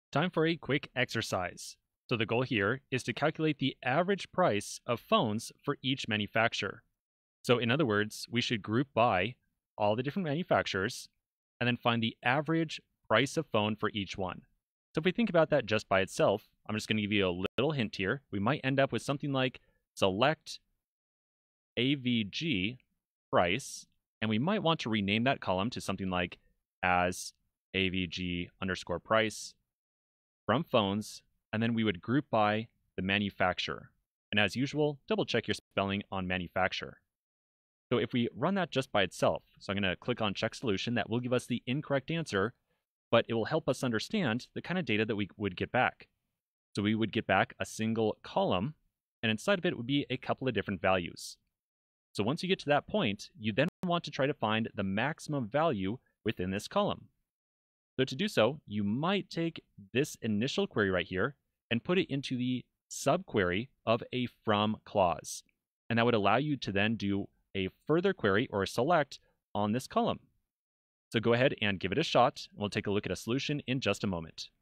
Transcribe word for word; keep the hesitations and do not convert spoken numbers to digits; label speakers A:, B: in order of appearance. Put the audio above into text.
A: Time for a quick exercise. So the goal here is to calculate the average price of phones for each manufacturer. So in other words, we should group by all the different manufacturers and then find the average price of phone for each one. So if we think about that just by itself, I'm just going to give you a little hint here. We might end up with something like select A V G price, and we might want to rename that column to something like as A V G underscore price from phones, and then we would group by the manufacturer. And as usual, double check your spelling on manufacturer. So if we run that just by itself, so I'm going to click on check solution, that will give us the incorrect answer, but it will help us understand the kind of data that we would get back. So we would get back a single column, and inside of it would be a couple of different values. So once you get to that point, you then want to try to find the maximum value within this column. So to do so, you might take this initial query right here and put it into the subquery of a from clause. And that would allow you to then do a further query or a select on this column. So go ahead and give it a shot, and we'll take a look at a solution in just a moment.